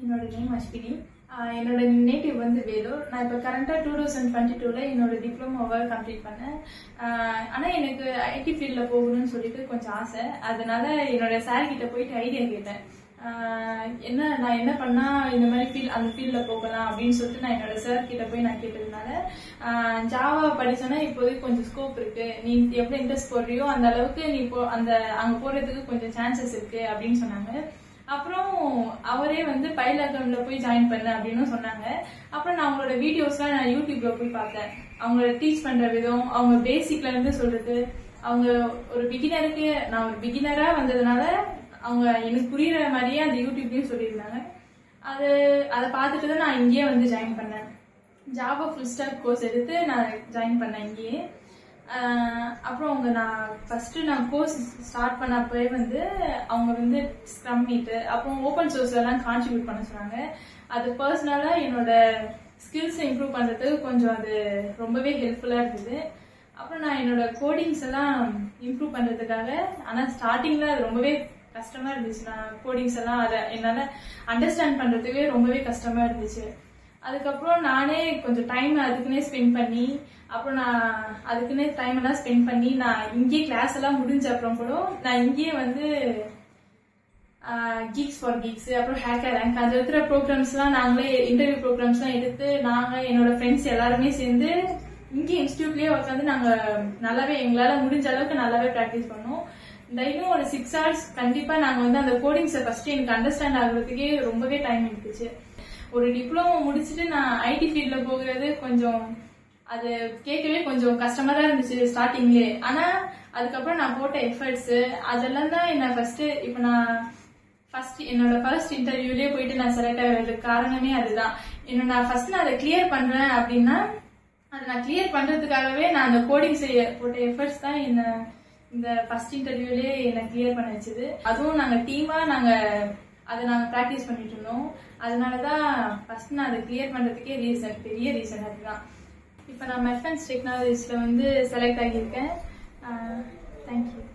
என்னோட நேம் அஸ்வினி. என்னோட நேட்டிவ் வந்து வேலூர். நான் இப்போ கரண்டாக 2022ல் என்னோட டிப்ளமோவை கம்ப்ளீட் பண்ணேன். ஆனால் எனக்கு ஐடி ஃபீல்டில் போகணும்னு சொல்லிட்டு கொஞ்சம் ஆசை. அதனால என்னோட சார் கிட்ட போயிட்டு ஐடியா கேட்டேன். நான் என்ன பண்ணா இந்த மாதிரி அந்த ஃபீல்டில் போகலாம் அப்படின்னு சொல்லிட்டு நான் என்னோட சார் கிட்ட போய் நான் கேட்டதுனால ஜாவா படிச்சோன்னா இப்போதைக்கு கொஞ்சம் ஸ்கோப் இருக்கு, நீ எவ்வளோ இன்ட்ரெஸ்ட் போடுறியோ அந்த அளவுக்கு நீ அங்கே போடுறதுக்கு கொஞ்சம் சான்சஸ் இருக்கு அப்படின்னு சொன்னாங்க. அப்புறம் அவரே வந்து பைலகம்ல போய் ஜாயின் பண்ண அப்படின்னு சொன்னாங்க. அப்புறம் நான் அவங்களோட வீடியோஸ்லாம் நான் யூடியூப்ல போய் பார்த்தேன். அவங்க டீச் பண்ற விதம், அவங்க பேசிக்ல இருந்து சொல்றது, அவங்க ஒரு பிகினருக்கு நான் ஒரு பிகினரா வந்ததுனால அவங்க எனக்கு புரியுற மாதிரியே அந்த யூடியூப்லயும் சொல்லியிருந்தாங்க. அதை பார்த்துட்டு தான் நான் இங்கேயே வந்து ஜாயின் பண்ணேன். ஜாவா ஃபுல் ஸ்டாக் கோர்ஸ் எடுத்து நான் ஜாயின் பண்ணேன் இங்கேயே. அப்புறம் நான் கோர்ஸ் ஸ்டார்ட் பண்ணப்பவே வந்து அவங்க வந்து ஸ்க்ரம் மீட்டு அப்புறம் ஓப்பன் சோர்ஸ்ல எல்லாம் கான்ட்ரிபியூட் பண்ண சொன்னாங்க. அது பர்சனலா என்னோட ஸ்கில்ஸ் இம்ப்ரூவ் பண்றதுக்கு கொஞ்சம் அது ரொம்பவே ஹெல்ப்ஃபுல்லா இருந்தது. அப்புறம் நான் என்னோட கோடிங்ஸ் எல்லாம் இம்ப்ரூவ் பண்றதுக்காக, ஆனா ஸ்டார்டிங்ல அது ரொம்பவே கஷ்டமா இருந்துச்சு. நான் கோடிங்ஸ் எல்லாம் அதை என்னால அண்டர்ஸ்டாண்ட் பண்றதுக்கே ரொம்பவே கஷ்டமா இருந்துச்சு. அதுக்கப்புறம் நானே கொஞ்சம் டைம் அதுக்குன்னே ஸ்பெண்ட் பண்ணி, அப்புறம் நான் அதுக்குன்னே டைம் எல்லாம் ஸ்பெண்ட் பண்ணி நான் இங்கேயே கிளாஸ் எல்லாம் முடிஞ்ச அப்புறம் கூட நான் இங்கேயே வந்து கீக்ஸ் ஃபார் கீக்ஸ் அப்புறம் ஹேக்கர் ரேங்க் அதில் இருக்கிற ப்ரோக்ராம்ஸ்லாம் நாங்களே இன்டர்வியூ ப்ரோக்ராம்ஸ்லாம் எடுத்து நாங்கள் என்னோட ஃப்ரெண்ட்ஸ் எல்லாருமே சேர்ந்து இங்கே இன்ஸ்டியூட்லேயே உட்காந்து நாங்கள் நல்லாவே எங்களால் முடிஞ்ச அளவுக்கு நல்லாவே ப்ராக்டிஸ் பண்ணோம். டெய்லியும் ஒரு 6 hours கண்டிப்பாக நாங்கள் வந்து அந்த கோடிங்ஸை ஃபர்ஸ்ட் எனக்கு அண்டர்ஸ்டாண்ட் ஆகுறதுக்கே ரொம்பவே டைம் எடுத்துச்சு. ஒரு டிப்ளமோ முடிச்சுட்டு நான் ஐடி ஃபீல்ட்ல போகிறது கொஞ்சம் அது கேட்கவே கொஞ்சம் கஷ்டமா தான் இருந்துச்சு ஸ்டார்டிங்லேயே. ஆனா அதுக்கப்புறம் நான் போட்ட எஃபர்ட்ஸ் அதெல்லாம் தான் என்ன இப்போ நான் என்னோட ஃபர்ஸ்ட் இன்டர்வியூலயே போயிட்டு நான் செலக்ட் ஆகிறதுக்கு காரணமே அதுதான். நான் அதை கிளியர் பண்றேன் அப்படின்னா அதை நான் கிளியர் பண்றதுக்காகவே நான் அந்த கோடிங் போட்ட எஃபர்ட்ஸ் தான் என்ன இந்த ஃபர்ஸ்ட் இன்டர்வியூலயே என்ன கிளியர் பண்ண வச்சது. அதுவும் நாங்க டீமா அதை நாங்கள் ப்ராக்டிஸ் பண்ணிட்டு இருந்தோம். அதனாலதான் ஃபர்ஸ்ட் நான் அதை கிளியர் பண்றதுக்கே பெரிய ரீசன் அதுதான். இப்போ நான் மெஃபன்ஸ் டெக்னாலஜிஸ்ல வந்து செலக்ட் ஆகியிருக்கேன். தேங்க்யூ.